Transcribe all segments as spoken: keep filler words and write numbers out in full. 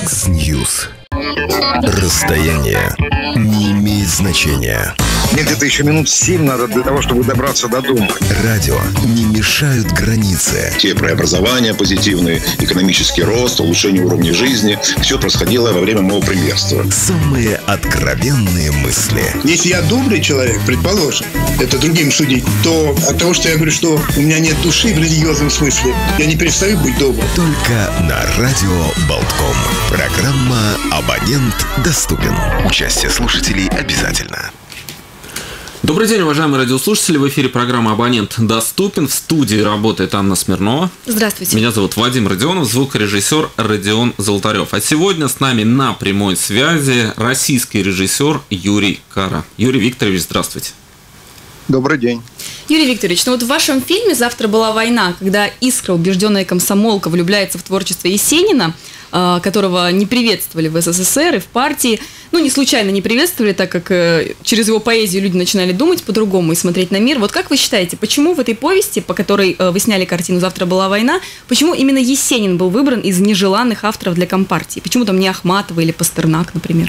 X-News. Расстояние не имеет значения. Мне где-то еще минут семь надо для того, чтобы добраться до дома. Радио не мешают границы. Те преобразования позитивные, экономический рост, улучшение уровня жизни. Все происходило во время моего премьерства. Самые откровенные мысли. Если я добрый человек, предположим, это другим судить, то от того, что я говорю, что у меня нет души в религиозном смысле, я не перестаю быть добрым. Только на радио Болтком. Программа «Абонент доступен». Участие слушателей обязательно. Добрый день, уважаемые радиослушатели. В эфире программа «Абонент доступен». В студии работает Анна Смирнова. Здравствуйте. Меня зовут Вадим Родионов, звукорежиссер Родион Золотарев. А сегодня с нами на прямой связи российский режиссер Юрий Кара. Юрий Викторович, здравствуйте. Добрый день. Юрий Викторович, ну вот в вашем фильме «Завтра была война», когда Искра, убежденная комсомолка, влюбляется в творчество Есенина, которого не приветствовали в СССР и в партии, ну, не случайно не приветствовали, так как через его поэзию люди начинали думать по-другому и смотреть на мир. Вот как вы считаете, почему в этой повести, по которой вы сняли картину «Завтра была война», почему именно Есенин был выбран из нежеланных авторов для Компартии? Почему там не Ахматова или Пастернак, например?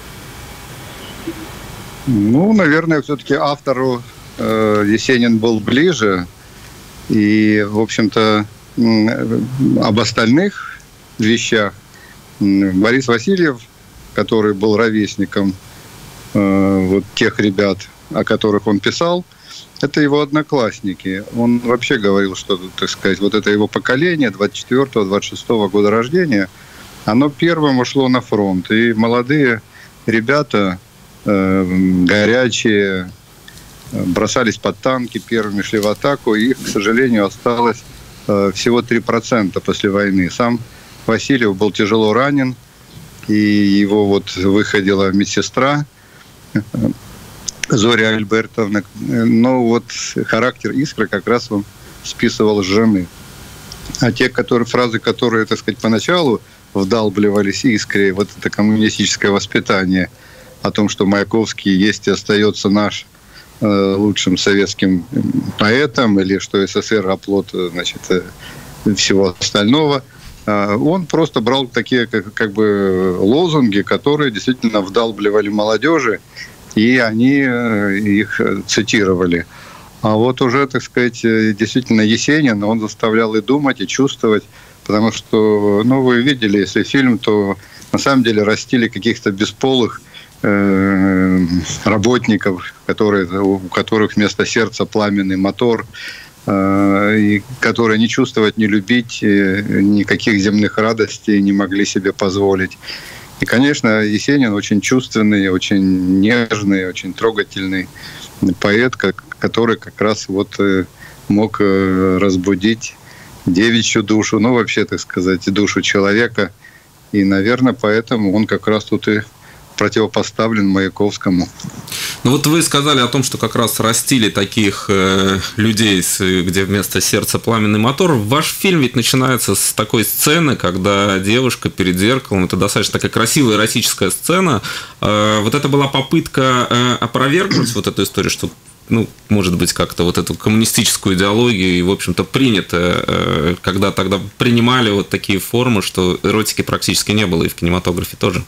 Ну, наверное, все-таки автору э, Есенин был ближе. И, в общем-то, об остальных вещах Борис Васильев, который был ровесником э, вот тех ребят, о которых он писал, это его одноклассники. Он вообще говорил, что, так сказать, вот это его поколение двадцать четвёртого - двадцать шестого года рождения, оно первым ушло на фронт. И молодые ребята, э, горячие, бросались под танки, первыми шли в атаку. И их, к сожалению, осталось э, всего три процента после войны. Сам Васильев был тяжело ранен, и его вот выходила медсестра Зоря Альбертовна. Но вот характер Искры как раз он списывал с жены. А те которые, фразы, которые, так сказать, поначалу вдалбливались Искре, вот это коммунистическое воспитание о том, что Маяковский есть и остается наш э, лучшим советским поэтом, или что СССР оплот, значит, всего остального, он просто брал такие как, как бы лозунги, которые действительно вдалбливали молодежи, и они их цитировали. А вот уже, так сказать, действительно Есенин, он заставлял и думать, и чувствовать, потому что, ну, вы видели, если фильм, то на самом деле растили каких-то бесполых э, работников, которые, у которых вместо сердца пламенный мотор, и которые не чувствовать, не любить, никаких земных радостей не могли себе позволить. И, конечно, Есенин очень чувственный, очень нежный, очень трогательный поэт, который как раз вот мог разбудить девичью душу, ну, вообще, так сказать, душу человека. И, наверное, поэтому он как раз тут и противопоставлен Маяковскому. Ну вот вы сказали о том, что как раз растили таких э, людей, где вместо сердца пламенный мотор. Ваш фильм ведь начинается с такой сцены, когда девушка перед зеркалом, это достаточно такая красивая эротическая сцена. Э, вот это была попытка э, опровергнуть вот эту историю, что, ну, может быть, как-то вот эту коммунистическую идеологию, и, в общем-то, принято, э, когда тогда принимали вот такие формы, что эротики практически не было, и в кинематографе тоже.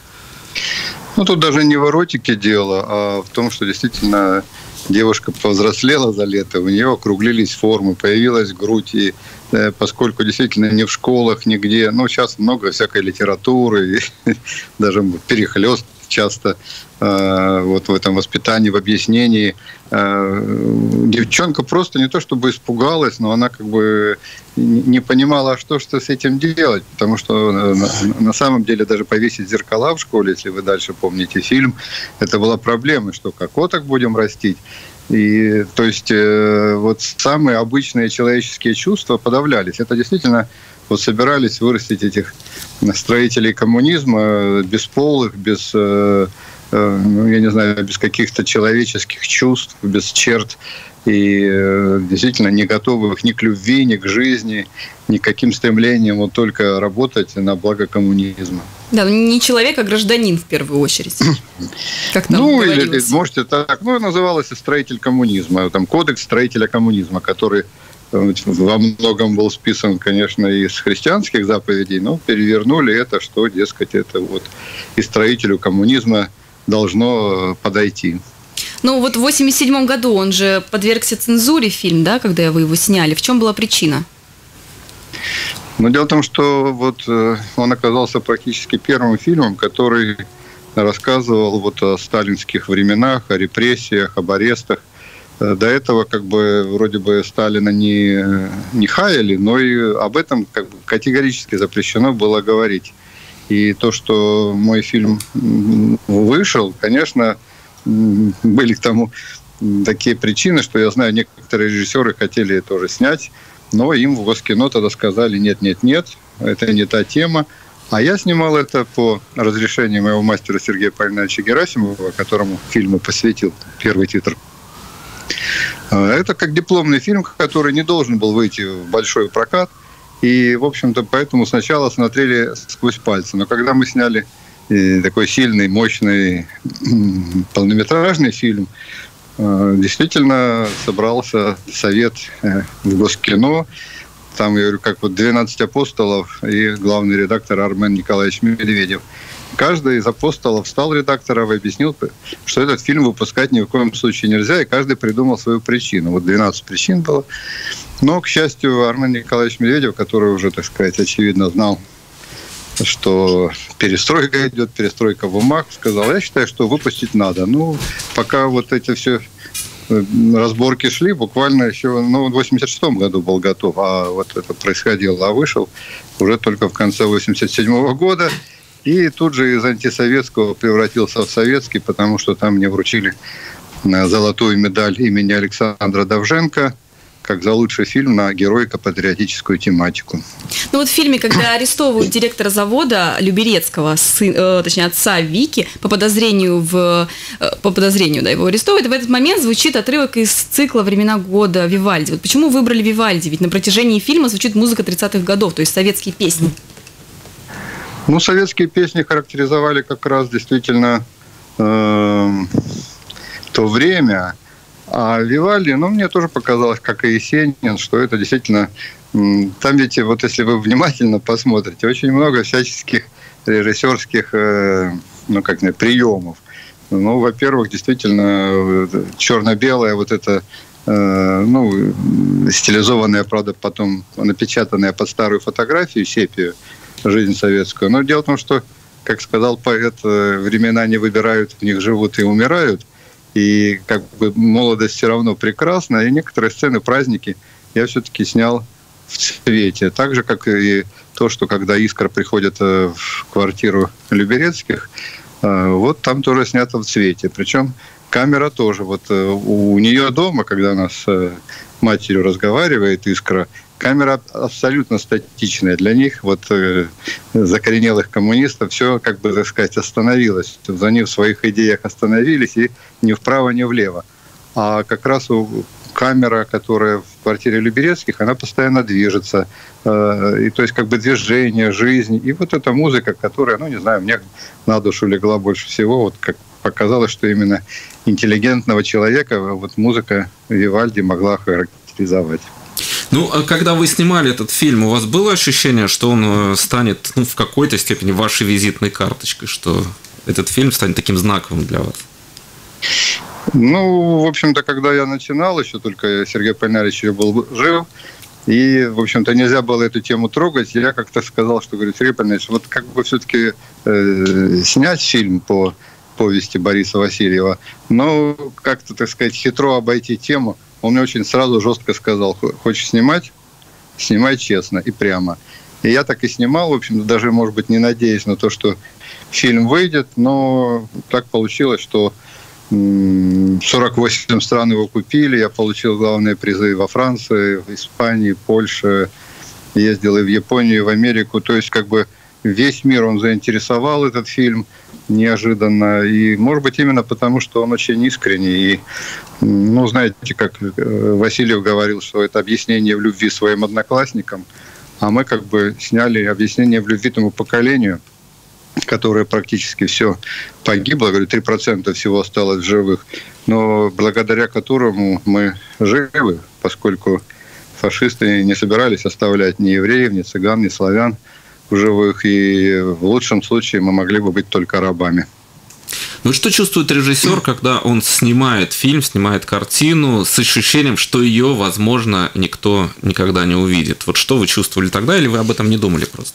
Ну, тут даже не в эротике дело, а в том, что действительно девушка повзрослела за лето, у нее округлились формы, появилась грудь, и э, поскольку действительно не в школах, нигде, ну, сейчас много всякой литературы, и даже перехлёст часто э, вот в этом воспитании, в объяснении. Э, девчонка просто не то чтобы испугалась, но она как бы не понимала, что, что с этим делать, потому что на, на самом деле даже повесить зеркала в школе, если вы дальше помните фильм, это была проблема, что как коток будем растить. И, то есть э, вот самые обычные человеческие чувства подавлялись. Это действительно вот собирались вырастить этих строителей коммунизма бесполых, без, э, э, ну, я не знаю, без каких-то человеческих чувств, без черт. И э, действительно не готовых ни к любви, ни к жизни, ни к каким стремлениям, вот только работать на благо коммунизма. Да, ну не человек, а гражданин в первую очередь. Как нам ну, говорилось. Или, можете так, ну, называлось «Строитель коммунизма», там «Кодекс строителя коммунизма», который во многом был списан, конечно, из христианских заповедей, но перевернули это, что, дескать, это вот и строителю коммунизма должно подойти. Ну вот в восемьдесят седьмом году он же подвергся цензуре, фильм, да, когда вы его сняли. В чем была причина? Но дело в том, что вот он оказался практически первым фильмом, который рассказывал вот о сталинских временах, о репрессиях, об арестах. До этого как бы вроде бы Сталина не, не хаяли, но и об этом как бы категорически запрещено было говорить. И то, что мой фильм вышел, конечно, были к тому такие причины, что я знаю, некоторые режиссеры хотели тоже снять, но им в Госкино тогда сказали: нет, нет, нет, это не та тема. А я снимал это по разрешению моего мастера Сергея Павловича Герасимова, которому фильму посвятил первый титр. Это как дипломный фильм, который не должен был выйти в большой прокат. И, в общем-то, поэтому сначала смотрели сквозь пальцы. Но когда мы сняли такой сильный, мощный полнометражный фильм, действительно собрался совет в Госкино. Там, я говорю, как вот двенадцать апостолов и главный редактор Армен Николаевич Медведев. Каждый из апостолов стал редактором и объяснил, что этот фильм выпускать ни в коем случае нельзя, и каждый придумал свою причину. Вот двенадцать причин было. Но, к счастью, Армен Николаевич Медведев, который уже, так сказать, очевидно знал, что перестройка идет, перестройка в умах, сказал: я считаю, что выпустить надо. Ну, пока вот эти все разборки шли, буквально еще, ну, в восемьдесят шестом году был готов, а вот это происходило, а вышел уже только в конце восемьдесят седьмого года. И тут же из антисоветского превратился в советский, потому что там мне вручили золотую медаль имени Александра Довженко как за лучший фильм на героико-патриотическую тематику. Ну вот в фильме, когда арестовывают директора завода Люберецкого, сын, э, точнее отца Вики, по подозрению в э, по подозрению, да, его арестовывают, в этот момент звучит отрывок из цикла «Времена года» Вивальди. Вот почему выбрали Вивальди? Ведь на протяжении фильма звучит музыка тридцатых годов, то есть советские песни. Ну, советские песни характеризовали как раз действительно э, то время. А Вивальди, ну, мне тоже показалось, как и Есенин, что это действительно... Там ведь, вот если вы внимательно посмотрите, очень много всяческих режиссерских, э, ну, как сказать, приемов. Ну, во-первых, действительно, черно-белая вот эта, э, ну, стилизованная, правда, потом напечатанная под старую фотографию, сепию, жизнь советскую. Но дело в том, что, как сказал поэт, времена не выбирают, в них живут и умирают. И как бы молодость все равно прекрасна. И некоторые сцены, праздники я все-таки снял в цвете. Так же, как и то, что когда Искра приходит в квартиру Люберецких, вот там тоже снято в цвете. Причем камера тоже. Вот у нее дома, когда она с матерью разговаривает, Искра, камера абсолютно статичная. Для них, вот закоренелых коммунистов, все, как бы, так сказать, остановилось. Они в своих идеях остановились и ни вправо, ни влево. А как раз камера, которая в квартире Люберецких, она постоянно движется. И, то есть, как бы движение, жизнь. И вот эта музыка, которая, ну, не знаю, мне на душу легла больше всего. Вот как показалось, что именно интеллигентного человека вот музыка Вивальди могла характеризовать. Ну, а когда вы снимали этот фильм, у вас было ощущение, что он станет, ну, в какой-то степени вашей визитной карточкой, что этот фильм станет таким знаковым для вас? Ну, в общем-то, когда я начинал, еще только Сергей Павлович был жив, и, в общем-то, нельзя было эту тему трогать, я как-то сказал, что, говорю, Сергей Павлович, вот как бы все-таки э, снять фильм по повести Бориса Васильева, но как-то, так сказать, хитро обойти тему. Он мне очень сразу жестко сказал: хочешь снимать, снимай честно и прямо. И я так и снимал, в общем-то, даже, может быть, не надеясь на то, что фильм выйдет, но так получилось, что сорок восемь стран его купили, я получил главные призы во Франции, в Испании, Польше, ездил и в Японию, и в Америку, то есть как бы весь мир он заинтересовал, этот фильм, неожиданно, и, может быть, именно потому, что он очень искренний, и, ну, знаете, как Васильев говорил, что это объяснение в любви своим одноклассникам, а мы как бы сняли объяснение в любви тому поколению, которое практически все погибло, говорю, три процента всего осталось в живых, но благодаря которому мы живы, поскольку фашисты не собирались оставлять ни евреев, ни цыган, ни славян в живых, и в лучшем случае мы могли бы быть только рабами. Ну что чувствует режиссер, когда он снимает фильм, снимает картину с ощущением, что ее, возможно, никто никогда не увидит? Вот что вы чувствовали тогда, или вы об этом не думали просто?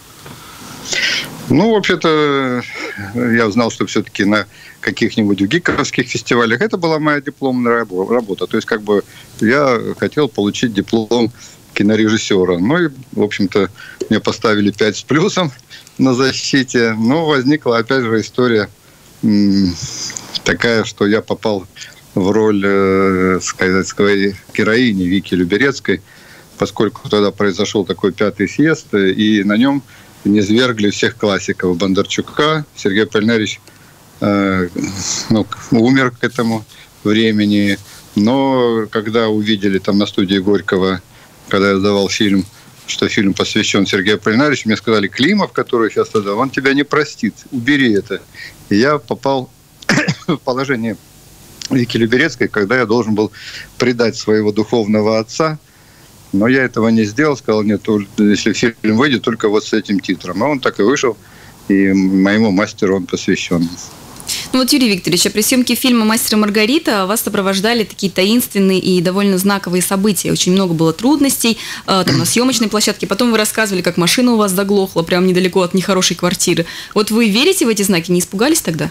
Ну, вообще-то, я знал, что все-таки на каких-нибудь гиковских фестивалях это была моя дипломная работа. То есть, как бы, я хотел получить диплом кинорежиссера. Ну, и, в общем-то, мне поставили пять с плюсом на защите. Но возникла, опять же, история такая, что я попал в роль, э, сказать, своей героини Вики Люберецкой, поскольку тогда произошел такой пятый съезд, и на нем низвергли всех классиков Бондарчука. Сергей Полинарьевич э, ну, умер к этому времени. Но когда увидели там на студии Горького, когда я сдавал фильм, что фильм посвящен Сергею Полинарьевичу, мне сказали: Климов, который сейчас тогда, он тебя не простит, убери это. И я попал в положение Вики Люберецкой, когда я должен был предать своего духовного отца. Но я этого не сделал, сказал: нет, если фильм выйдет, только вот с этим титром. А он так и вышел, и моему мастеру он посвящен. Ну вот, Юрий Викторович, а при съемке фильма «Мастер и Маргарита» вас сопровождали такие таинственные и довольно знаковые события. Очень много было трудностей там, на съемочной площадке. Потом вы рассказывали, как машина у вас заглохла прямо недалеко от нехорошей квартиры. Вот вы верите в эти знаки? Не испугались тогда?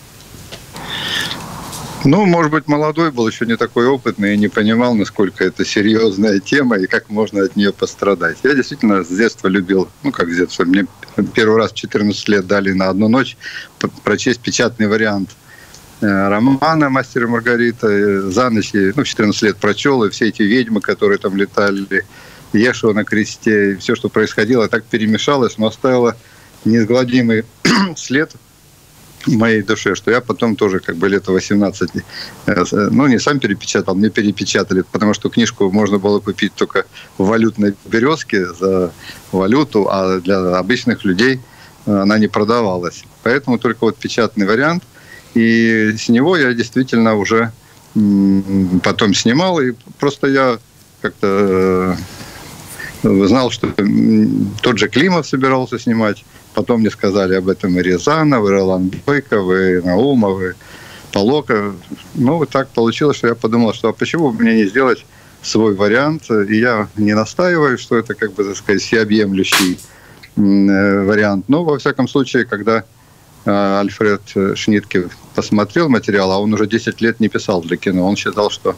Ну, может быть, молодой был, еще не такой опытный, и не понимал, насколько это серьезная тема и как можно от нее пострадать. Я действительно с детства любил, ну, как с детства, мне первый раз в четырнадцать лет дали на одну ночь прочесть печатный вариант романа «Мастер и Маргарита». За ночь, ну, в четырнадцать лет прочел, и все эти ведьмы, которые там летали, Ешуа на кресте, и все, что происходило, так перемешалось, но оставило неизгладимый след в моей душе, что я потом тоже как бы лет восемнадцать, ну, не сам перепечатал, мне перепечатали, потому что книжку можно было купить только в валютной березке за валюту, а для обычных людей она не продавалась. Поэтому только вот печатный вариант. И с него я действительно уже потом снимал, и просто я как-то знал, что тот же Климов собирался снимать. Потом мне сказали об этом и Рязанов, и Ролан Бойков, и Наумов, и Полоков. Ну, вот так получилось, что я подумал, что а почему бы мне не сделать свой вариант? И я не настаиваю, что это, как бы, так сказать, всеобъемлющий вариант. Но, во всяком случае, когда Альфред Шнитке посмотрел материал, а он уже десять лет не писал для кино, он считал, что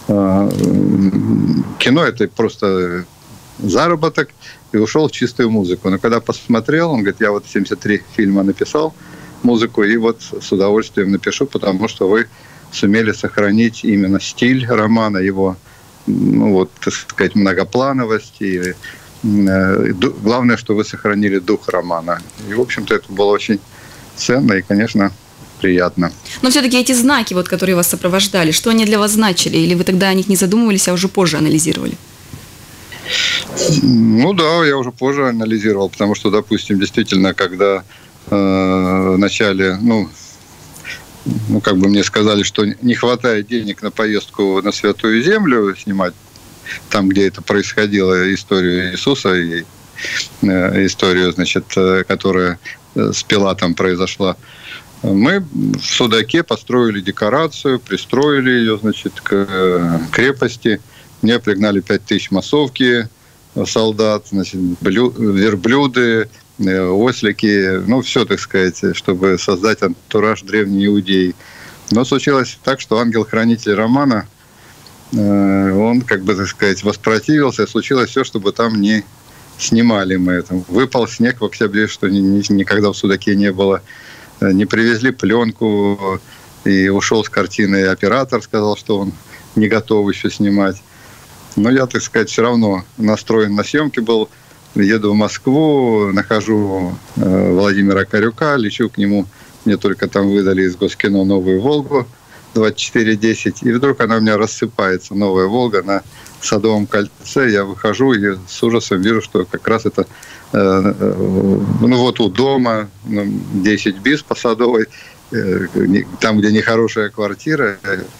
кино – это просто заработок, и ушел в чистую музыку. Но когда посмотрел, он говорит: я вот семьдесят три фильма написал музыку, и вот с удовольствием напишу, потому что вы сумели сохранить именно стиль романа, его, ну вот, так сказать, многоплановость, и э, главное, что вы сохранили дух романа. И, в общем-то, это было очень ценно и, конечно, приятно. Но все-таки эти знаки, вот, которые вас сопровождали, что они для вас значили? Или вы тогда о них не задумывались, а уже позже анализировали? Ну да, я уже позже анализировал, потому что, допустим, действительно, когда э, в начале, ну, ну, как бы мне сказали, что не хватает денег на поездку на Святую Землю снимать, там, где это происходило, историю Иисуса и э, историю, значит, которая с Пилатом произошла, мы в Судаке построили декорацию, пристроили ее, значит, к крепости. Мне пригнали пять тысяч массовки солдат, значит, блю, верблюды, ослики, ну, все, так сказать, чтобы создать антураж древней Иудеи. Но случилось так, что ангел-хранитель романа, он, как бы, так сказать, воспротивился, случилось все, чтобы там не снимали мы это. Выпал снег в октябре, что ни, ни, никогда в Судаке не было. Не привезли пленку, и ушел с картины оператор, сказал, что он не готов еще снимать. Но я, так сказать, все равно настроен на съемки был. Еду в Москву, нахожу э, Владимира Корюка, лечу к нему. Мне только там выдали из Госкино новую «Волгу» двадцать четыре десять. И вдруг она у меня рассыпается, новая «Волга», на Садовом кольце. Я выхожу и с ужасом вижу, что как раз это э, э, ну вот у дома, ну, десять бис по Садовой, э, там, где нехорошая квартира,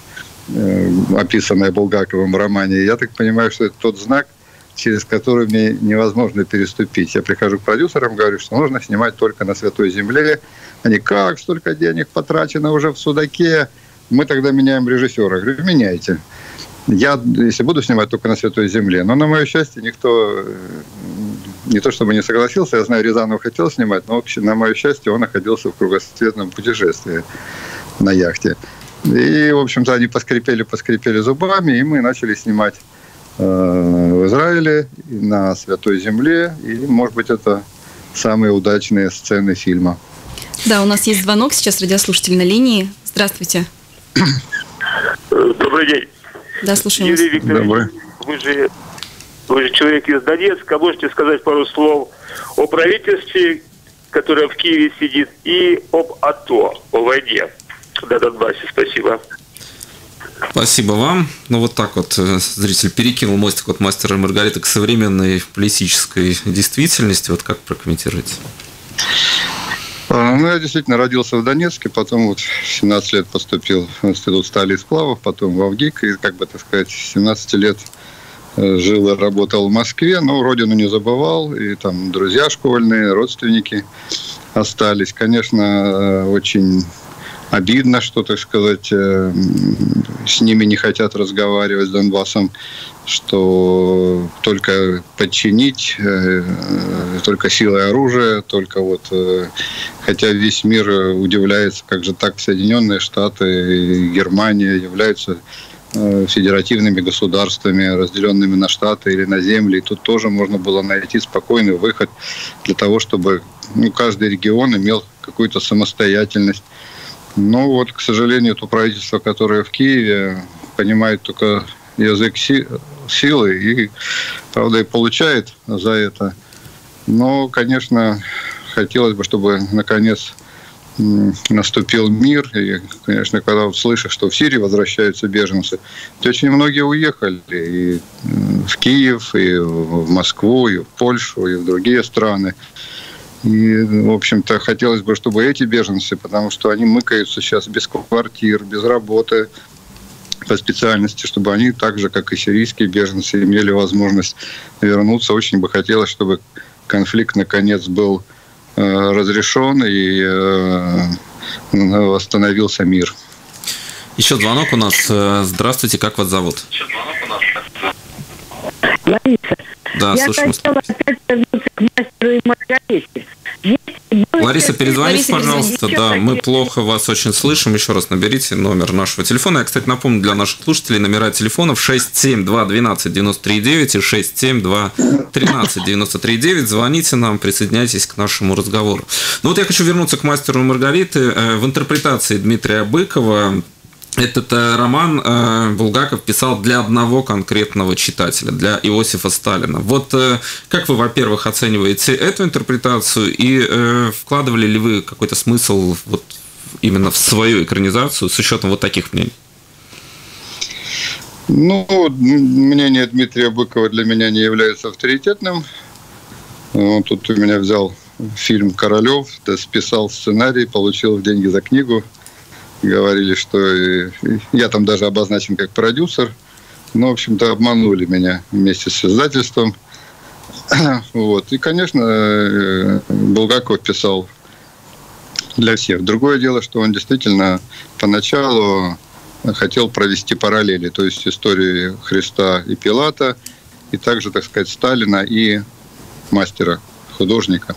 описанное Булгаковым в романе. Я так понимаю, что это тот знак, через который мне невозможно переступить. Я прихожу к продюсерам, говорю, что нужно снимать только на Святой Земле. Они, как, столько денег потрачено уже в Судаке. Мы тогда меняем режиссера. Я говорю, меняйте. Я, если буду снимать, только на Святой Земле. Но, на мое счастье, никто не то чтобы не согласился. Я знаю, Рязанов хотел снимать, но, вообще, на мое счастье, он находился в кругосветном путешествии на яхте. И, в общем-то, они поскрипели-поскрипели зубами, и мы начали снимать э, в Израиле, на Святой Земле. И, может быть, это самые удачные сцены фильма. Да, у нас есть звонок сейчас, радиослушатель на линии. Здравствуйте. Добрый день. Да, слушаем Юрий вас. Викторович, вы же, вы же человек из Донецка. Можете сказать пару слов о правительстве, которое в Киеве сидит, и об АТО, о войне на Донбассе? Спасибо. Спасибо вам. Ну, вот так вот зритель перекинул мостик от «Мастера и Маргариты» к современной политической действительности. Вот как прокомментируете? Ну, я действительно родился в Донецке, потом вот в семнадцать лет поступил в институт стали и сплавов, потом в АВГИК, и, как бы, так сказать, с семнадцати лет жил и работал в Москве, но родину не забывал, и там друзья школьные, родственники остались. Конечно, очень обидно, что, так сказать, с ними не хотят разговаривать, с Донбассом, что только подчинить, только силой оружия, только вот... Хотя весь мир удивляется, как же так Соединенные Штаты и Германия являются федеративными государствами, разделенными на штаты или на земли. И тут тоже можно было найти спокойный выход для того, чтобы, ну, каждый регион имел какую-то самостоятельность. Но вот, к сожалению, то правительство, которое в Киеве, понимает только язык си- силы и, правда, и получает за это. Но, конечно, хотелось бы, чтобы, наконец, наступил мир. И, конечно, когда вот слышишь, что в Сирии возвращаются беженцы, то очень многие уехали и в Киев, и в Москву, и в Польшу, и в другие страны. И, в общем-то, хотелось бы, чтобы эти беженцы, потому что они мыкаются сейчас без квартир, без работы по специальности, чтобы они так же, как и сирийские беженцы, имели возможность вернуться. Очень бы хотелось, чтобы конфликт, наконец, был э, разрешен и э, восстановился мир. Еще звонок у нас. Здравствуйте, как вас зовут? Лариса. Да, я слушаем. хотела опять вернуться к «Мастеру и Маргарите». Лариса, перезвоните, Лариса, пожалуйста. еще Да, хотела... мы плохо вас очень слышим. Еще раз наберите номер нашего телефона. Я, кстати, напомню для наших слушателей номера телефонов шесть семь два двенадцать девяносто три девять и шесть семь два тринадцать девяносто три девять. Звоните нам, присоединяйтесь к нашему разговору. Ну вот я хочу вернуться к «Мастеру и Маргариты». В интерпретации Дмитрия Быкова этот роман э, Булгаков писал для одного конкретного читателя, для Иосифа Сталина. Вот э, как вы, во-первых, оцениваете эту интерпретацию и э, вкладывали ли вы какой-то смысл вот именно в свою экранизацию с учетом вот таких мнений? Ну, мнение Дмитрия Быкова для меня не является авторитетным. Он тут у меня взял фильм «Королев», списал сценарий, получил деньги за книгу. Говорили, что я там даже обозначен как продюсер. Но, в общем-то, обманули меня вместе с издательством. Вот. И, конечно, Булгаков писал для всех. Другое дело, что он действительно поначалу хотел провести параллели, то есть истории Христа и Пилата, и также, так сказать, Сталина и мастера, художника.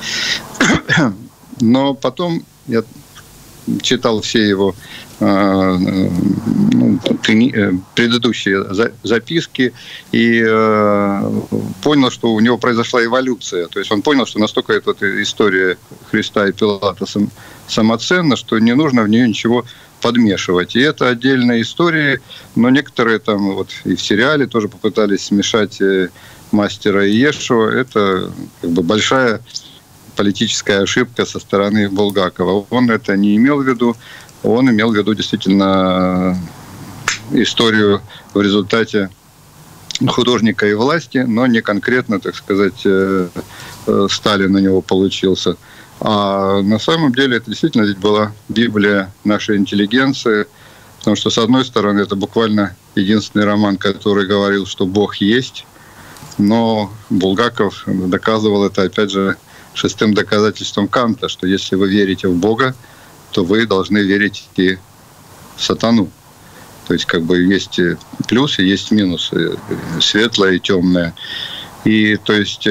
Но потом я читал все его э, ну, предыдущие записки и э, понял, что у него произошла эволюция. То есть он понял, что настолько эта история Христа и Пилата сам, самоценна, что не нужно в нее ничего подмешивать. И это отдельная история, но некоторые там вот и в сериале тоже попытались смешать мастера и Иешуа. Это как бы большая политическая ошибка со стороны Булгакова. Он это не имел в виду. Он имел в виду действительно историю в результате художника и власти, но не конкретно, так сказать, Сталин у него получился. А на самом деле это действительно здесь была Библия нашей интеллигенции, Потому что, с одной стороны, это буквально единственный роман, который говорил, что Бог есть, но Булгаков доказывал это, опять же, шестым доказательством Канта, что если вы верите в Бога, то вы должны верить и в сатану. То есть, как бы, есть плюсы, есть минусы, светлое и темное. И, то есть,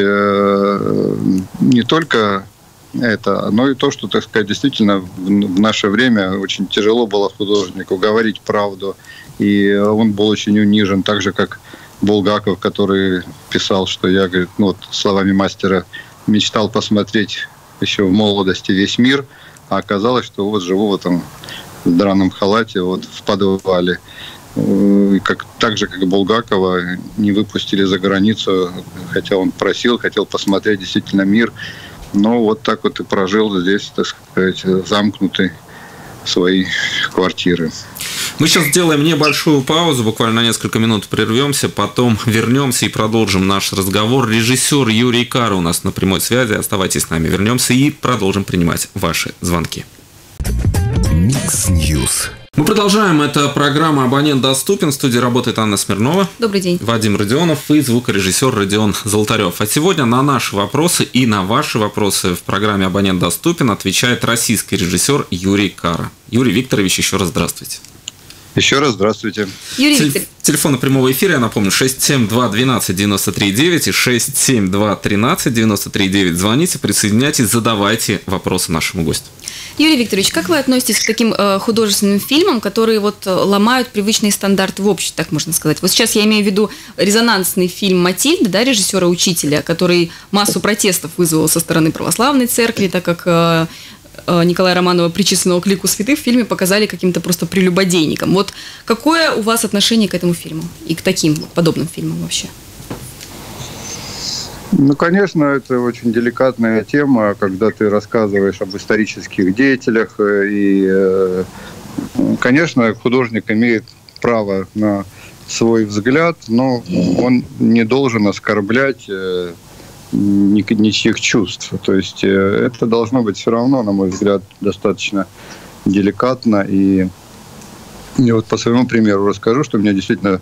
не только это, но и то, что, так сказать, действительно в наше время очень тяжело было художнику говорить правду. И он был очень унижен, так же, как Булгаков, который писал, что я, говорит, ну, вот, словами мастера, мечтал посмотреть еще в молодости весь мир, а оказалось, что вот живу в этом драном халате вот в подвале. И как, так же, как и Булгакова, не выпустили за границу, хотя он просил, хотел посмотреть действительно мир. Но вот так вот и прожил здесь, так сказать, замкнутый в своей квартиры. Мы сейчас сделаем небольшую паузу, буквально на несколько минут прервемся, потом вернемся и продолжим наш разговор. Режиссер Юрий Кара у нас на прямой связи. Оставайтесь с нами. Вернемся и продолжим принимать ваши звонки. Микс Ньюс. Мы продолжаем. Это программа «Абонент доступен». В студии работает Анна Смирнова. Добрый день. Вадим Родионов и звукорежиссер Родион Золотарев. А сегодня на наши вопросы и на ваши вопросы в программе «Абонент доступен» отвечает российский режиссер Юрий Кара. Юрий Викторович, еще раз здравствуйте. Еще раз здравствуйте. Юрий Теле- Викторович. Телефон прямого эфира, я напомню, шесть семь два двенадцать девяносто три девять и шесть семь два тринадцать девяносто три девять. Звоните, присоединяйтесь, задавайте вопросы нашему гостю. Юрий Викторович, как вы относитесь к таким э, художественным фильмам, которые вот ломают привычные стандарты в обществе, так можно сказать? Вот сейчас я имею в виду резонансный фильм «Матильда», да, режиссера-учителя, который массу протестов вызвал со стороны православной церкви, так как э, э, Николая Романова, причисленного к лику святых, в фильме показали каким-то просто прелюбодейником. Вот какое у вас отношение к этому фильму и к таким подобным фильмам вообще? Ну, конечно, это очень деликатная тема, когда ты рассказываешь об исторических деятелях. И, конечно, художник имеет право на свой взгляд, но он не должен оскорблять ничьих чувств. То есть это должно быть все равно, на мой взгляд, достаточно деликатно. И, и вот по своему примеру расскажу, что меня действительно...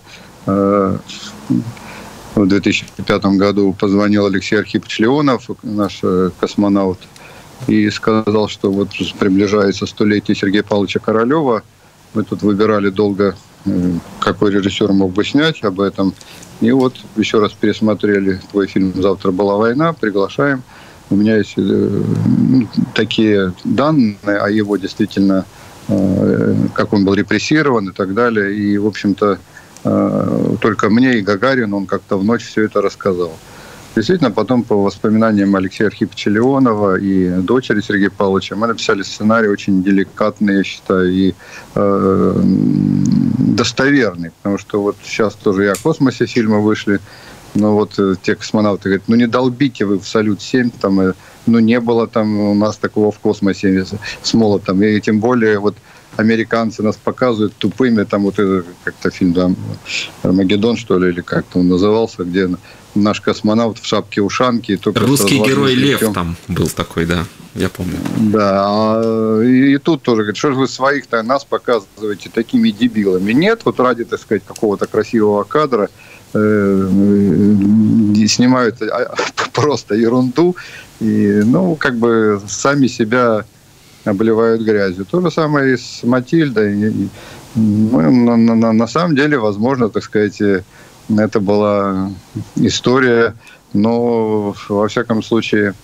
В две тысячи пятом году позвонил Алексей Архипович Леонов, наш космонавт, и сказал, что вот приближается столетие Сергея Павловича Королева. Мы тут выбирали долго, какой режиссер мог бы снять об этом. И вот еще раз пересмотрели твой фильм «Завтра была война», приглашаем. У меня есть такие данные о его действительно, как он был репрессирован и так далее. И, в общем-то, только мне и Гагарину он как-то в ночь все это рассказал. Действительно, потом по воспоминаниям Алексея Архиповича Леонова и дочери Сергея Павловича мы написали сценарий очень деликатный, я считаю, и э, достоверный. Потому что вот сейчас тоже и о космосе фильмы вышли, но вот те космонавты говорят, ну не долбите вы в Салют-семь, там, ну не было там у нас такого в космосе с молотом. И тем более вот американцы нас показывают тупыми, там вот это как-то фильм, там, «Армагеддон», что ли, или как-то он назывался, где наш космонавт в шапке-ушанке. Русский герой Лев там был такой, да, я помню. Да, и, и тут тоже говорит, что же вы своих-то нас показываете такими дебилами. Нет, вот ради, так сказать, какого-то красивого кадра э, снимают просто ерунду, и, ну, как бы сами себя обливают грязью. То же самое и с «Матильдой». Ну, на, на, на самом деле, возможно, так сказать, это была история, но, во всяком случае,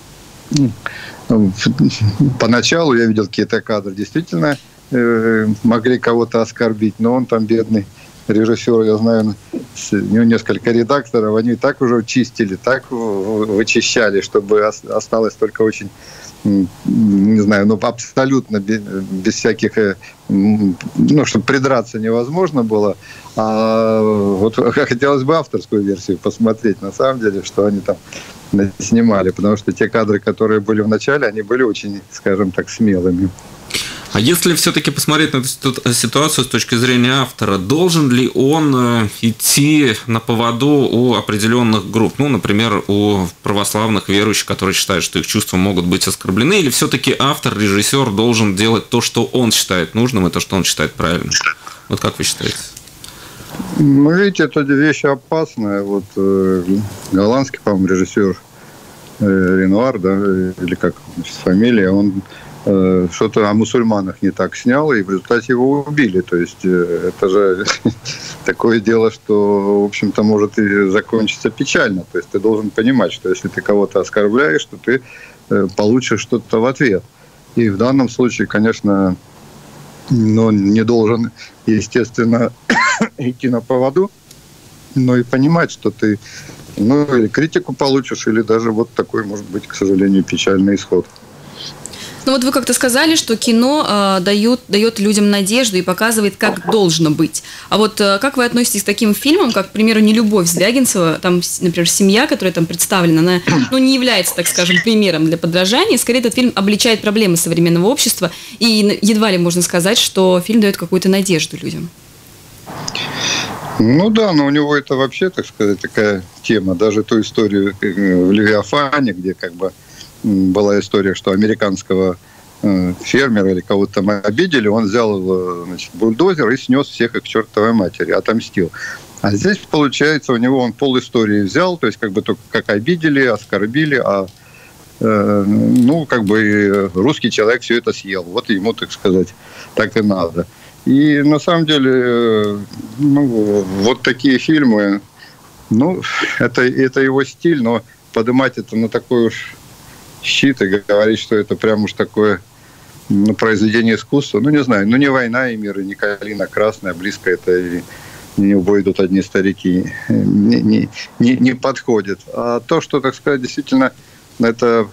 поначалу я видел какие-то кадры, действительно э, могли кого-то оскорбить, но он там бедный режиссер, я знаю, у него несколько редакторов, они так уже чистили, так вычищали, чтобы осталось только очень, не знаю, ну абсолютно без, без всяких, ну, чтобы придраться невозможно было. А вот хотелось бы авторскую версию посмотреть, на самом деле, что они там снимали, потому что те кадры, которые были в начале, они были очень, скажем так, смелыми. А если все-таки посмотреть на эту ситуацию с точки зрения автора, должен ли он идти на поводу у определенных групп? Ну, например, у православных верующих, которые считают, что их чувства могут быть оскорблены, или все-таки автор, режиссер должен делать то, что он считает нужным, и то, что он считает правильным? Вот как вы считаете? Ну, видите, это вещь опасная. Вот э, голландский, по-моему, режиссер э, Ренуар, да, или как фамилия, он э, что-то о мусульманах не так снял, и в результате его убили. То есть э, это же такое дело, что, в общем-то, может и закончиться печально. То есть ты должен понимать, что если ты кого-то оскорбляешь, то ты э, получишь что-то в ответ. И в данном случае, конечно, ну, не должен, естественно, идти на поводу, но и понимать, что ты, ну, или критику получишь, или даже вот такой, может быть, к сожалению, печальный исход. Ну вот вы как-то сказали, что кино э, дает, дает людям надежду и показывает, как должно быть. А вот э, как вы относитесь к таким фильмам, как, к примеру, «Нелюбовь» Звягинцева, там, например, семья, которая там представлена, она, ну, не является, так скажем, примером для подражания. Скорее, этот фильм обличает проблемы современного общества, и едва ли можно сказать, что фильм дает какую-то надежду людям. Ну да, но у него это вообще, так сказать, такая тема. Даже ту историю в «Левиафане», где как бы была история, что американского э, фермера или кого-то там обидели, он взял, значит, бульдозер и снес всех их к чертовой матери, отомстил. А здесь, получается, у него он пол истории взял, то есть как бы только как обидели, оскорбили, а э, ну, как бы русский человек все это съел. Вот ему, так сказать, так и надо. И на самом деле, ну, вот такие фильмы, ну, это, это его стиль, но поднимать это на такой уж щит и говорить, что это прям уж такое, ну, произведение искусства, ну, не знаю, ну, не «Война и мир», и не «Калина красная», близко это и не убойдут одни старики, не, не, не, не подходит. А то, что, так сказать, действительно, это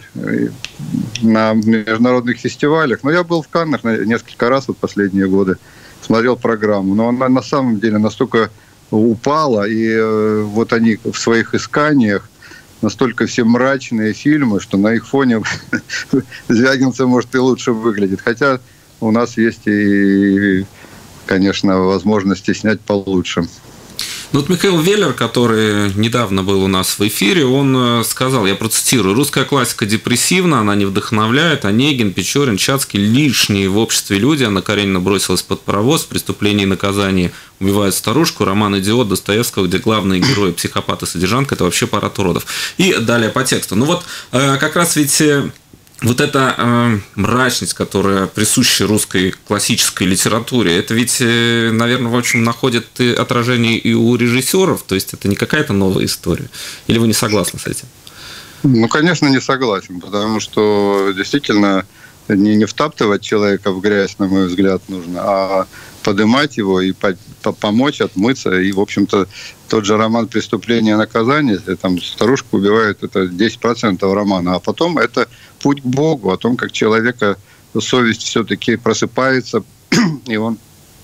на международных фестивалях, ну, я был в Каннах несколько раз вот последние годы, смотрел программу, но она на самом деле настолько упала, и э, вот они в своих исканиях настолько все мрачные фильмы, что на их фоне Звягинцев, может, и лучше выглядит. Хотя у нас есть и, конечно, возможности снять получше. Ну вот Михаил Веллер, который недавно был у нас в эфире, он сказал, я процитирую: «Русская классика депрессивна, она не вдохновляет. Онегин, Печорин, Чацкий – лишние в обществе люди. Анна Каренина бросилась под паровоз. Преступление и наказание убивают старушку. Роман «Идиот» Достоевского, где главные герои – психопат и содержанка – это вообще парад уродов». И далее по тексту. Ну вот как раз ведь... Вот эта э, мрачность, которая присуща русской классической литературе, это ведь, э, наверное, в общем, находит отражение и у режиссеров, то есть это не какая-то новая история. Или вы не согласны с этим? Ну, конечно, не согласен, потому что действительно не, не втаптывать человека в грязь, на мой взгляд, нужно, а поднимать его и по, по, помочь отмыться. И, в общем-то, тот же роман «Преступление и наказание», если там старушку убивают, это десять процентов романа, а потом это путь к Богу, о том, как человека совесть все-таки просыпается, и он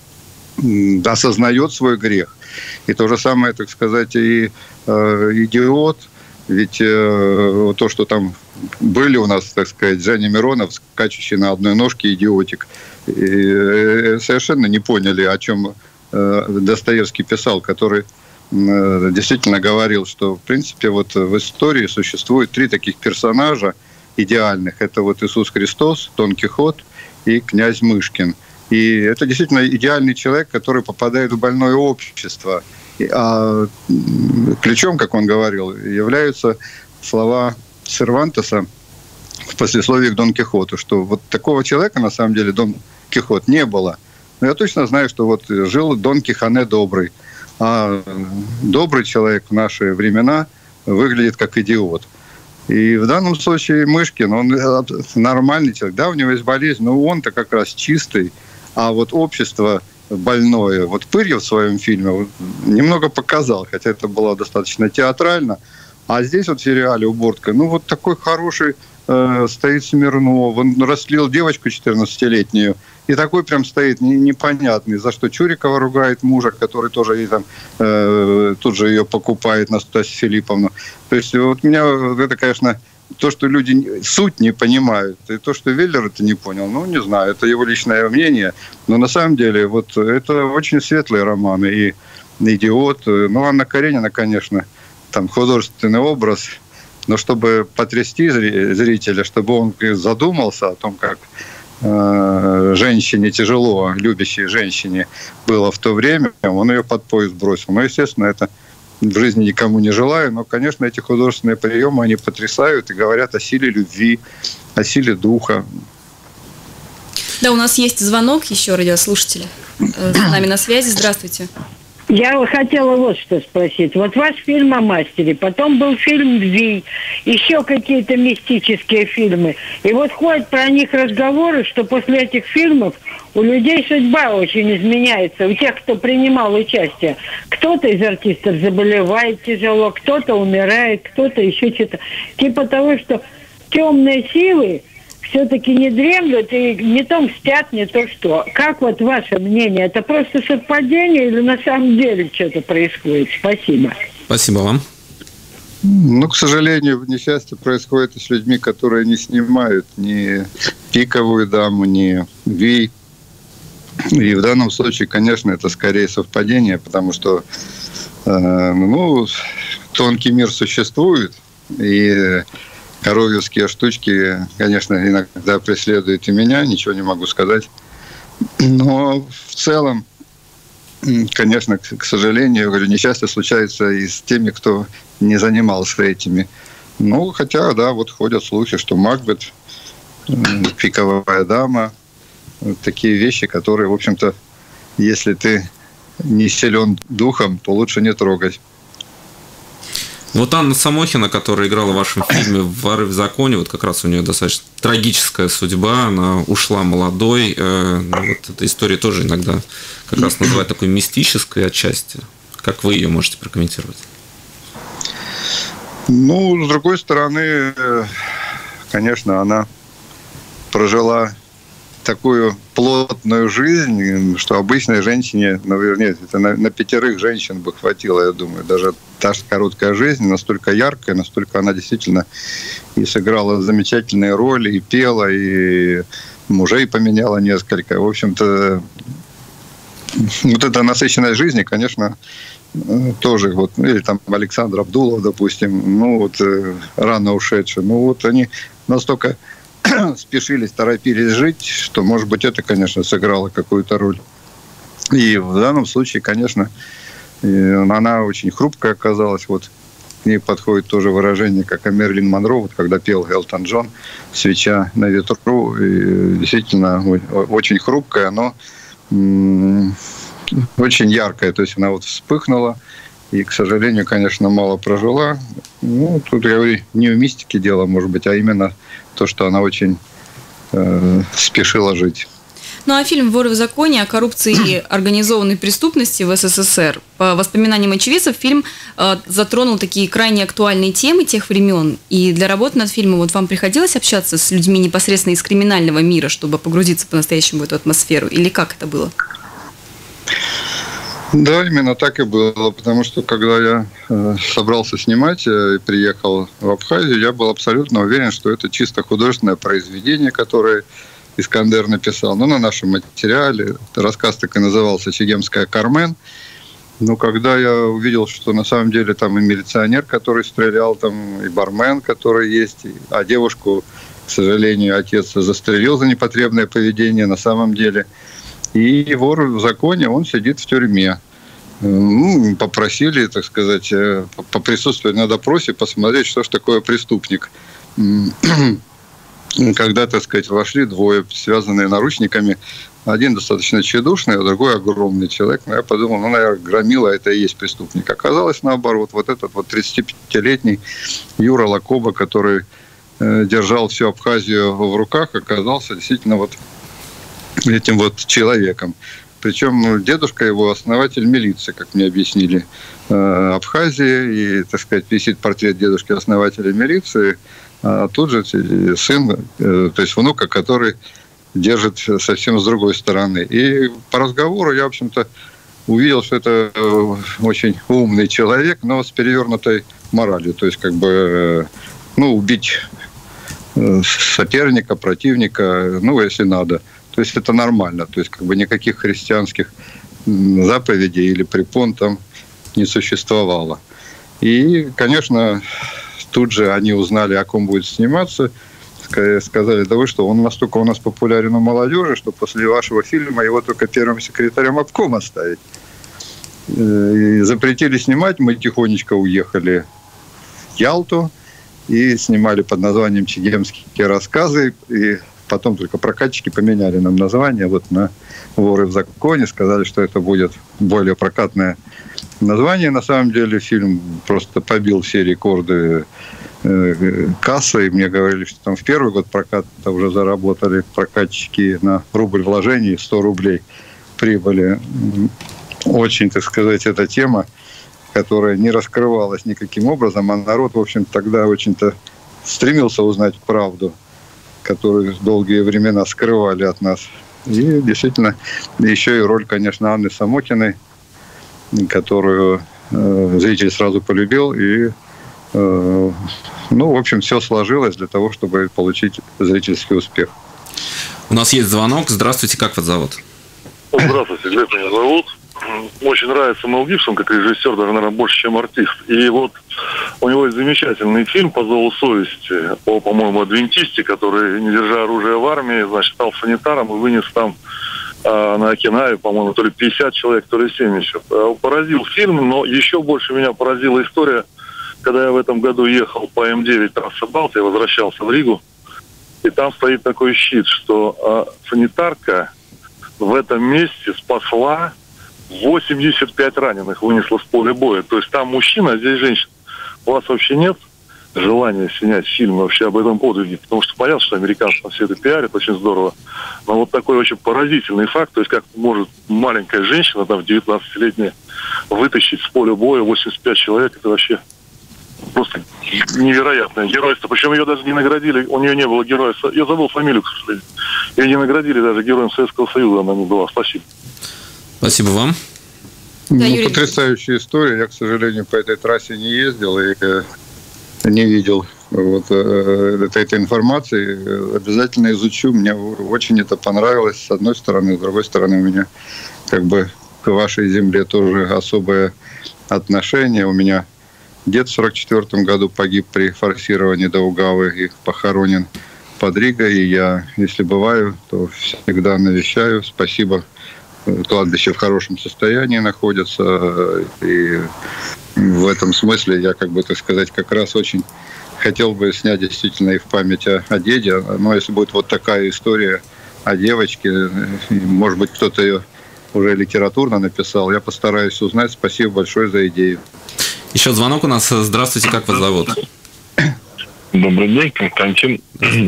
осознает свой грех. И то же самое, так сказать, и э, «Идиот», ведь э, то, что там были у нас, так сказать, Женя Миронов, скачущий на одной ножке, идиотик, и, э, совершенно не поняли, о чем э, Достоевский писал, который э, действительно говорил, что, в принципе, вот в истории существует три таких персонажа идеальных. Это вот Иисус Христос, Дон Кихот и князь Мышкин. И это действительно идеальный человек, который попадает в больное общество. А ключом, как он говорил, являются слова Сервантеса в послесловии к Дон Кихоту, что вот такого человека, на самом деле, Дон Кихот не было. Но я точно знаю, что вот жил Дон Кихоне добрый, а добрый человек в наши времена выглядит как идиот. И в данном случае Мышкин, он нормальный человек, да, у него есть болезнь, но он-то как раз чистый, а вот общество больное. Вот Пырьев в своем фильме немного показал, хотя это было достаточно театрально. А здесь вот в сериале «Убортка», ну вот такой хороший э, стоит Смирнов, он растлил девочку четырнадцатилетнюю, и такой прям стоит не, непонятный, за что Чурикова ругает мужа, который тоже ей там, э, тут же ее покупает, Настасью Филипповну. То есть вот меня это, конечно, то, что люди суть не понимают, и то, что Веллер это не понял, ну, не знаю, это его личное мнение, но на самом деле вот это очень светлые романы, и «Идиот», ну, Анна Каренина, конечно, там художественный образ, но чтобы потрясти зрителя, чтобы он задумался о том, как э, женщине тяжело, любящей женщине было в то время, он ее под поезд бросил. Но, естественно, это в жизни никому не желаю, но, конечно, эти художественные приемы, они потрясают и говорят о силе любви, о силе духа. Да, у нас есть звонок еще радиослушателя. С нами на связи. Здравствуйте. Я хотела вот что спросить. Вот ваш фильм о мастере, потом был фильм «Вий», еще какие-то мистические фильмы. И вот ходят про них разговоры, что после этих фильмов у людей судьба очень изменяется. У тех, кто принимал участие. Кто-то из артистов заболевает тяжело, кто-то умирает, кто-то еще что-то. Типа того, что темные силы все-таки не дремлют и не то мстят, не то что. Как вот ваше мнение? Это просто совпадение или на самом деле что-то происходит? Спасибо. Спасибо вам. Ну, к сожалению, несчастье происходит и с людьми, которые не снимают ни «Пиковую даму», ни «Вий». И в данном случае, конечно, это скорее совпадение, потому что э, ну, тонкий мир существует, и коровьевские штучки, конечно, иногда преследуют и меня, ничего не могу сказать. Но в целом, конечно, к сожалению, говорю, несчастье случается и с теми, кто не занимался этими. Ну, хотя, да, вот ходят слухи, что Макбет, «Пиковая дама», такие вещи, которые, в общем-то, если ты не силен духом, то лучше не трогать. Вот Анна Самохина, которая играла в вашем фильме «Воры в законе», вот как раз у нее достаточно трагическая судьба, она ушла молодой. Ну, вот эта история тоже иногда как раз называют такой мистической отчасти. Как вы ее можете прокомментировать? Ну, с другой стороны, конечно, она прожила такую плотную жизнь, что обычной женщине, ну, вернее, это на, на пятерых женщин бы хватило, я думаю. Даже та же короткая жизнь настолько яркая, настолько она действительно и сыграла замечательные роли, и пела, и мужей поменяла несколько. В общем-то, вот эта насыщенность жизни, конечно, тоже, вот, или там Александр Абдулов, допустим, ну, вот, рано ушедший, ну, вот они настолько спешились, торопились жить, что, может быть, это, конечно, сыграло какую-то роль. И в данном случае, конечно, она очень хрупкая оказалась. Вот к ней подходит тоже выражение, как о Мерлин Монро, вот когда пел Элтон Джон «Свеча на ветру». И действительно очень хрупкая, но м- очень яркая. То есть она вот вспыхнула и, к сожалению, конечно, мало прожила. Ну, тут, я говорю, не в мистике дело, может быть, а именно то, что она очень э, спешила жить. Ну а фильм «Воры в законе» о коррупции и организованной преступности в СССР. По воспоминаниям очевидцев, фильм э, затронул такие крайне актуальные темы тех времен. И для работы над фильмом вот вам приходилось общаться с людьми непосредственно из криминального мира, чтобы погрузиться по-настоящему в эту атмосферу? Или как это было? Да, именно так и было, потому что когда я э, собрался снимать и приехал в Абхазию, я был абсолютно уверен, что это чисто художественное произведение, которое Искандер написал. Ну, на нашем материале. Рассказ так и назывался «Чегемская Кармен». Но когда я увидел, что на самом деле там и милиционер, который стрелял, там и бармен, который есть, а девушку, к сожалению, отец застрелил за непотребное поведение на самом деле. И вор в законе, он сидит в тюрьме. Ну, попросили, так сказать, поприсутствовать на допросе, посмотреть, что ж такое преступник. Когда, так сказать, вошли двое, связанные наручниками. Один достаточно тщедушный, а другой огромный человек. Но я подумал, ну, наверное, громила, это и есть преступник. Оказалось наоборот. Вот этот вот тридцатипятилетний Юра Лакоба, который э, держал всю Абхазию в руках, оказался действительно вот этим вот человеком. Причем ну, дедушка его основатель милиции, как мне объяснили, э, Абхазии. И, так сказать, висит портрет дедушки основателя милиции. А тут же сын, э, то есть внука, который держит совсем с другой стороны. И по разговору я, в общем-то, увидел, что это очень умный человек, но с перевернутой моралью. То есть, как бы, ну, убить соперника, противника, ну, если надо. То есть, это нормально. То есть, как бы, никаких христианских заповедей или препон там не существовало. И, конечно, тут же они узнали, о ком будет сниматься. сказали, да вы что, он настолько у нас популярен у молодежи, что после вашего фильма его только первым секретарем обкома ставить. И запретили снимать, мы тихонечко уехали в Ялту и снимали под названием «Чегемские рассказы», и потом только прокатчики поменяли нам название вот на «Воры в законе», сказали, что это будет более прокатное название. На самом деле фильм просто побил все рекорды кассы, и мне говорили, что там в первый год проката уже заработали прокатчики на рубль вложений, сто рублей прибыли. Очень, так сказать, эта тема, которая не раскрывалась никаким образом, а народ, в общем, тогда очень-то стремился узнать правду, которую долгие времена скрывали от нас. И действительно, еще и роль, конечно, Анны Самохиной, которую э, зритель сразу полюбил, и э, ну, в общем, все сложилось для того, чтобы получить зрительский успех. У нас есть звонок. Здравствуйте, как вас зовут? Здравствуйте, Глеб меня зовут. Очень нравится Мэл Гибсон как режиссер, даже, наверное, больше, чем артист. И вот у него есть замечательный фильм «По зову совести» о, по-моему, адвентисте, который, не держа оружия в армии, значит, стал санитаром и вынес там э, на Окинаве, по-моему, то ли пятьдесят человек, то ли семьдесят. Поразил фильм, но еще больше меня поразила история, когда я в этом году ехал по М девять трасса Балтия, возвращался в Ригу, и там стоит такой щит, что э, санитарка в этом месте спасла восемьдесят пять раненых, вынесла с поля боя. То есть там мужчина, а здесь женщина. У вас вообще нет желания снять фильм вообще об этом подвиге? Потому что понятно, что американцы все это пиарят, очень здорово. Но вот такой очень поразительный факт, то есть как может маленькая женщина, там, девятнадцатилетняя, вытащить с поля боя восемьдесят пять человек, это вообще просто невероятное геройство. Причем ее даже не наградили, у нее не было героя. Я забыл фамилию, к сожалению. Ее не наградили даже героем Советского Союза, она не была. Спасибо. Спасибо вам. Ну, да, потрясающая история. Я, к сожалению, по этой трассе не ездил и э, не видел вот, э, этой информации. Обязательно изучу. Мне очень это понравилось. С одной стороны, с другой стороны, у меня как бы к вашей земле тоже особое отношение. У меня дед в сорок четвёртом году погиб при форсировании Даугавы и похоронен под Ригой. И я, если бываю, то всегда навещаю. Спасибо. Кладбище в хорошем состоянии находится, и в этом смысле я, как бы, так сказать, как раз очень хотел бы снять действительно и в память о, о деде. Но если будет вот такая история о девочке, может быть, кто-то ее уже литературно написал, я постараюсь узнать. Спасибо большое за идею. Еще звонок у нас. Здравствуйте, как вас зовут? Добрый день, Константин.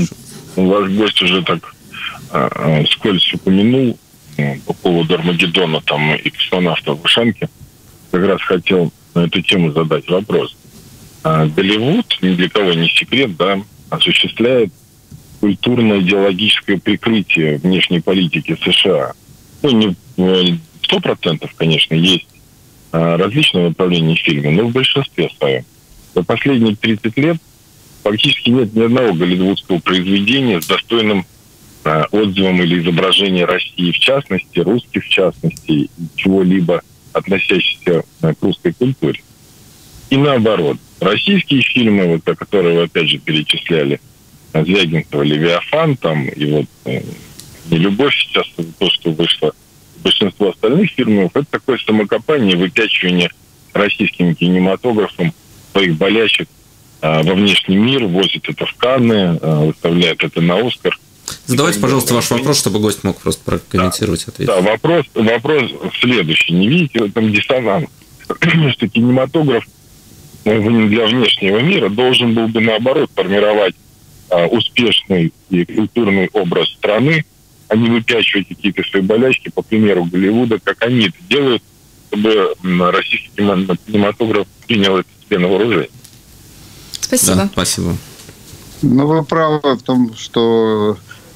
Ваш гость уже так а, вскользь упомянул по поводу Армагеддона там и космонавта в Ушанке. Как раз хотел на эту тему задать вопрос. А Голливуд, ни для кого не секрет, да, осуществляет культурно-идеологическое прикрытие внешней политики США. Ну, не сто процентов, конечно, есть а, различные направления фильма, но в большинстве своем. За последние тридцать лет фактически нет ни одного голливудского произведения с достойным отзывом или изображением России в частности, русских в частности, чего-либо относящихся к русской культуре. И наоборот, российские фильмы, вот, которые вы опять же перечисляли, Звягинцева, Левиафан, там, и вот «Нелюбовь» сейчас, то, что вышло, большинство остальных фильмов, это такое самокопание, выпячивание российским кинематографом своих болячек а, во внешний мир, возит это в Канны, а, выставляет это на Оскар. Задавайте, пожалуйста, ваш вопрос, чтобы гость мог просто прокомментировать да, ответ. Да, вопрос, вопрос следующий. Не видите в этом диссонанс? Что кинематограф для внешнего мира должен был бы, наоборот, формировать а, успешный и культурный образ страны, а не выпячивать какие-то свои болячки, по примеру Голливуда, как они это делают, чтобы российский кинематограф принял это себе на вооружение. Спасибо. Да, спасибо. Ну, вы правы в том, что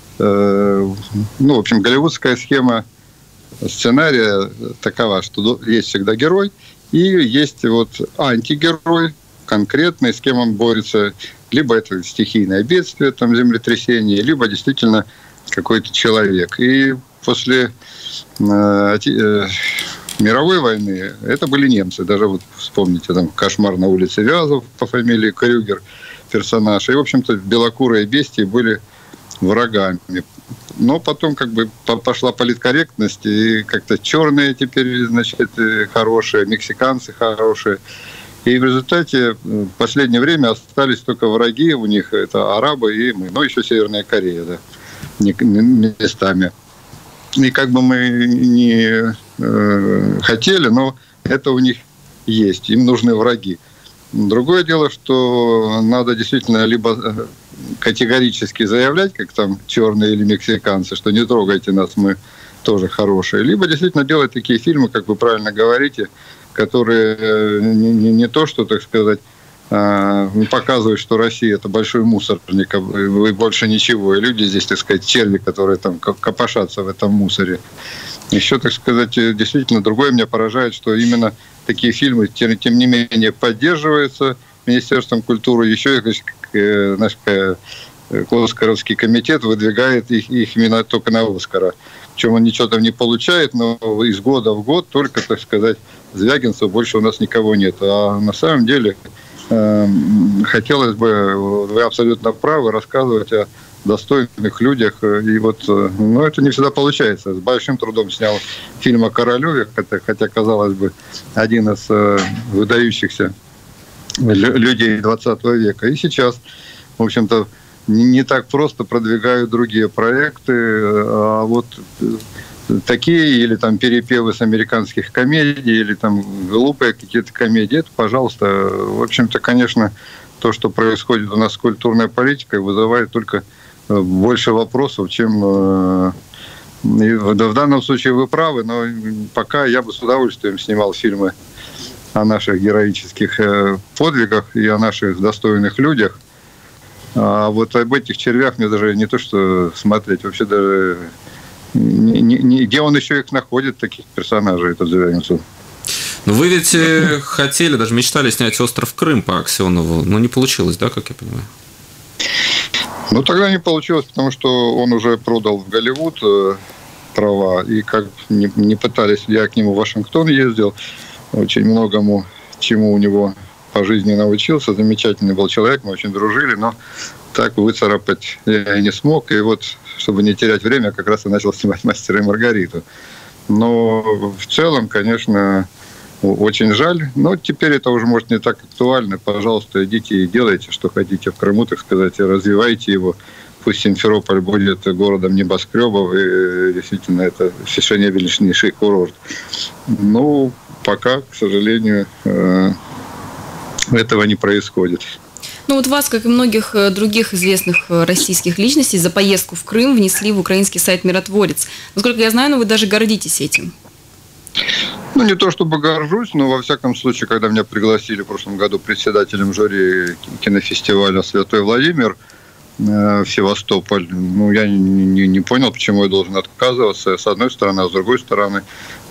ну, в общем, голливудская схема сценария такова, что есть всегда герой и есть вот антигерой конкретный, с кем он борется. Либо это стихийное бедствие, там, землетрясение, либо действительно какой-то человек. И после э, э, мировой войны это были немцы. Даже вот вспомните, там, «Кошмар на улице Вязов» по фамилии Крюгер. персонаж. И, в общем-то, белокурые бестии были врагами. Но потом как бы пошла политкорректность, и как-то черные теперь, значит, хорошие, мексиканцы хорошие. И в результате в последнее время остались только враги у них, это арабы и мы, ну, еще Северная Корея, да, местами. И как бы мы не э, хотели, но это у них есть, им нужны враги. Другое дело, что надо действительно либо категорически заявлять, как там черные или мексиканцы, что не трогайте нас, мы тоже хорошие, либо действительно делать такие фильмы, как вы правильно говорите, которые не, не, не то, что, так сказать, показывают, что Россия – это большой мусорник, и больше ничего. И люди здесь, так сказать, черви, которые там копошатся в этом мусоре. Еще, так сказать, действительно, другое меня поражает, что именно такие фильмы, тем, тем не менее, поддерживаются Министерством культуры. Еще наш Оскаровский комитет выдвигает их, их именно только на Оскара. Причем он ничего там не получает, но из года в год только, так сказать, Звягинцев больше у нас никого нет. А на самом деле э, хотелось бы, вы абсолютно правы, рассказывать о достойных людях. И вот, ну, это не всегда получается. С большим трудом снял фильм о Королеве, хотя, хотя казалось бы, один из э, выдающихся людей двадцатого века. И сейчас, в общем-то, не, не так просто продвигают другие проекты, а вот такие или там перепевы с американских комедий, или там глупые какие-то комедии, это, пожалуйста, в общем-то, конечно, то, что происходит у нас с культурной политикой, вызывает только больше вопросов, чем... И в данном случае вы правы, но пока я бы с удовольствием снимал фильмы о наших героических подвигах и о наших достойных людях. А вот об этих червях мне даже не то, что смотреть, вообще даже... Не, не, не, где он еще их находит, таких персонажей, этот Звягинцев? Ну, вы ведь хотели, даже мечтали снять «Остров Крым» по Аксенову, но не получилось, да, как я понимаю? Ну, тогда не получилось, потому что он уже продал в Голливуд права, и как не, не пытались, я к нему в Вашингтон ездил, очень многому, чему у него по жизни научился, замечательный был человек, мы очень дружили, но так выцарапать я и не смог, и вот, чтобы не терять время, как раз и начал снимать «Мастера и Маргариту». Но в целом, конечно, очень жаль, но теперь это уже, может, не так актуально. Пожалуйста, идите и делайте, что хотите в Крыму, так сказать, и развивайте его. Пусть Симферополь будет городом небоскребов, и действительно это фешенебельнейший курорт. Но пока, к сожалению, этого не происходит. Ну вот вас, как и многих других известных российских личностей, за поездку в Крым внесли в украинский сайт «Миротворец». Насколько я знаю, но вы даже гордитесь этим. Ну, не то чтобы горжусь, но во всяком случае, когда меня пригласили в прошлом году председателем жюри кинофестиваля «Святой Владимир» в Севастополь, ну, я не, не, не понял, почему я должен отказываться, с одной стороны, а с другой стороны,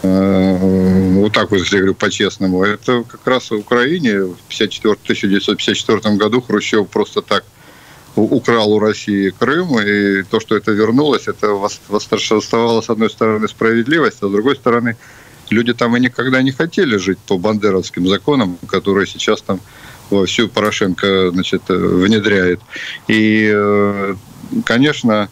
э, вот так вот, если я говорю по-честному, это как раз в Украине в тысяча девятьсот пятьдесят четвёртом году Хрущев просто так украл у России Крым, и то, что это вернулось, это восторжествовало, с одной стороны, справедливость, а с другой стороны, люди там и никогда не хотели жить по бандеровским законам, которые сейчас там вовсю Порошенко, значит, внедряет. И, конечно,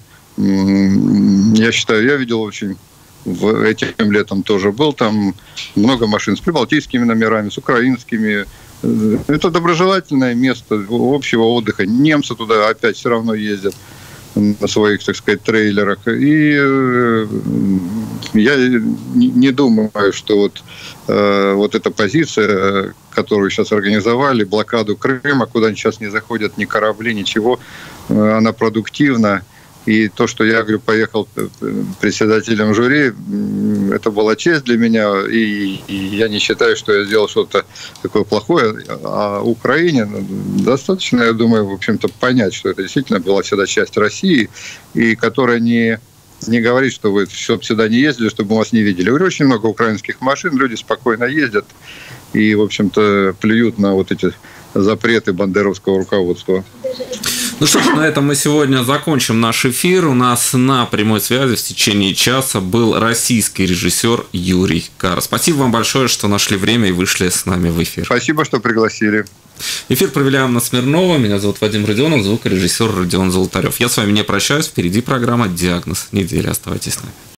я считаю, я видел очень, этим летом тоже был, там много машин с прибалтийскими номерами, с украинскими. Это доброжелательное место общего отдыха. Немцы туда опять все равно ездят на своих, так сказать, трейлерах. И я не думаю, что вот, вот эта позиция, которую сейчас организовали, блокаду Крыма, куда сейчас не заходят ни корабли, ничего, она продуктивна. И то, что я, говорю, поехал председателем жюри, это была честь для меня, и, и я не считаю, что я сделал что-то такое плохое. А Украине достаточно, я думаю, в общем-то, понять, что это действительно была всегда часть России, и которая не, не говорит, что вы чтобы сюда не ездили, чтобы мы вас не видели. Говорю, очень много украинских машин, люди спокойно ездят и, в общем-то, плюют на вот эти запреты бандеровского руководства. Ну что ж, на этом мы сегодня закончим наш эфир. У нас на прямой связи в течение часа был российский режиссер Юрий Кара. Спасибо вам большое, что нашли время и вышли с нами в эфир. Спасибо, что пригласили. Эфир провели Анна Смирнова, меня зовут Вадим Родионов, звукорежиссер Родион Золотарев. Я с вами не прощаюсь, впереди программа «Диагноз недели». Оставайтесь с нами.